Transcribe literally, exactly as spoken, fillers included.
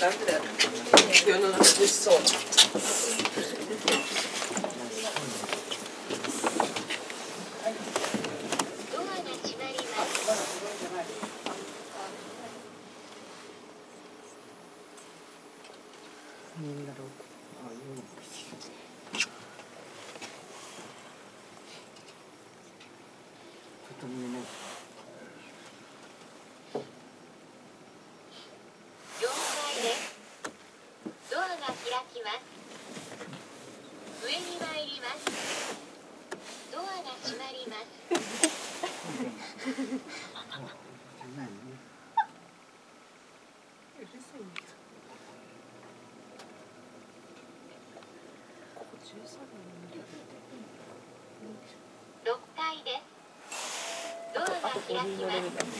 感じだよ。世の中物騒。 ドアが閉まります。 みんなロック。ちょっと見えない。 よんかいです。ドアが開きます。上に参ります。ドアが閉まります。ろっかいです。ドアが開きます。